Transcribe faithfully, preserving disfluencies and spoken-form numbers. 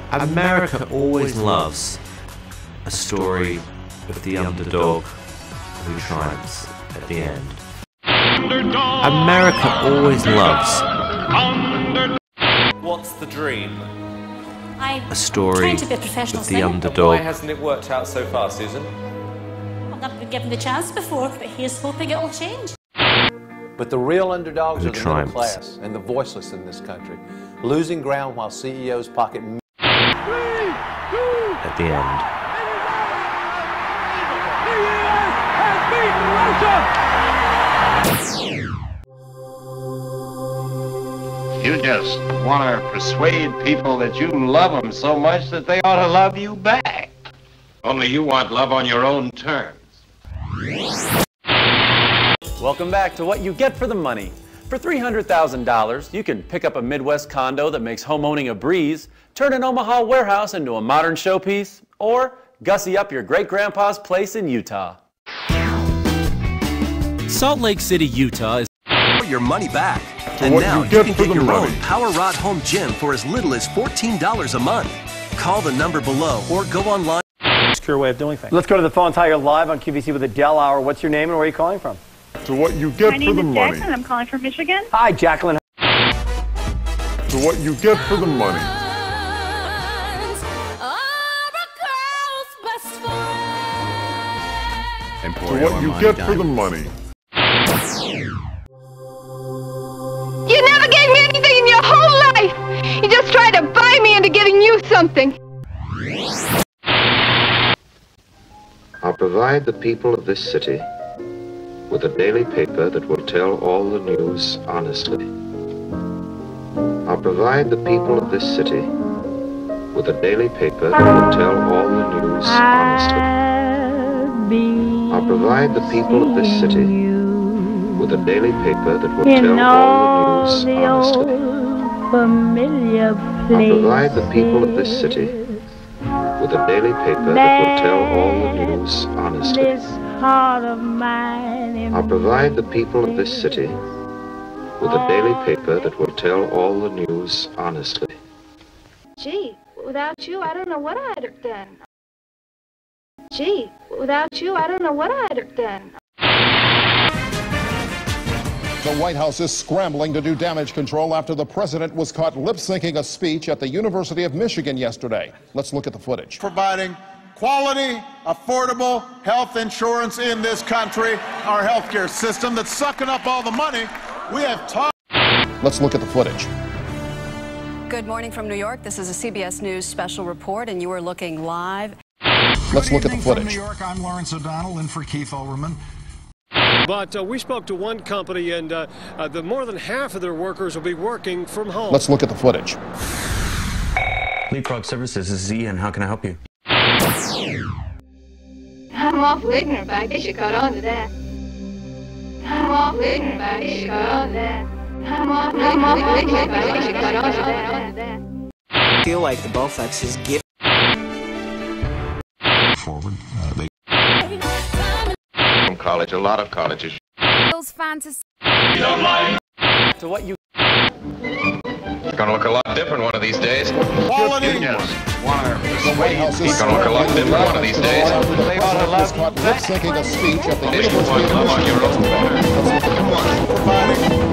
America always loves a story of the underdog who triumphs at the end. America always loves What's the dream? a story of the underdog. Why hasn't it worked out so far, Susan? I've never been given the chance before, but here's hoping it will change. But the real underdogs Who are the triumphs. middle class and the voiceless in this country, losing ground while C E Os pocket At the end. You just want to persuade people that you love them so much that they ought to love you back. Only you want love on your own terms. Welcome back to What You Get for the Money. For three hundred thousand dollars, you can pick up a Midwest condo that makes homeowning a breeze, turn an Omaha warehouse into a modern showpiece, or gussy up your great-grandpa's place in Utah. Salt Lake City, Utah is your money back. And now you, you can get your own Power Rod Home Gym for as little as fourteen dollars a month. Call the number below or go online. Secure way of doing things. Let's go to the phone. You're live on Q V C with the Dell Hour. What's your name and where are you calling from? To what you get My for the name is money. Jacqueline. I'm calling from Michigan. Hi, Jacqueline. To what you get for the money. To what you get for the money. You never gave me anything in your whole life! You just tried to buy me into giving you something! I'll provide the people of this city with a daily paper that will tell all the news honestly. I'll provide the people of this city with a daily paper that will tell all the news honestly. I'll provide the people of this city with a daily paper that will tell all the news honestly. I'll provide the people of this city with a daily paper that will tell all the news honestly. I'll provide the people of this city with a daily paper that will tell all the news honestly. Gee, without you, I don't know what I'd have done. Gee, without you, I don't know what I'd have done. The White House is scrambling to do damage control after the president was caught lip-syncing a speech at the University of Michigan yesterday. Let's look at the footage. Providing quality, affordable health insurance in this country, our healthcare system that's sucking up all the money. We have talked. Let's look at the footage. Good morning from New York. This is a C B S News special report, and you are looking live. Let's look at the footage. From New York, I'm Lawrence O'Donnell, in for Keith Olbermann. But uh, we spoke to one company, and uh, uh, the more than half of their workers will be working from home. Let's look at the footage. Leapfrog Services, this is Ian. How can I help you? I'm awful ignorant, but I guess you caught on to that. I'm awful ignorant, but I guess you caught on to that. I'm awful ignorant, but I guess you caught on to that. I feel like the Bowflexes give forward. Uh, they From college, a lot of colleges. Those fantasy. You don't mind? To what you... It's gonna look a lot different one of these days. Quality. You just want to The White House is It's gonna look a lot different one of these days. after the president was caught lip-syncing a speech at the Maybe you University want of love on your own Michigan. terms. Let's look at the footage. Providing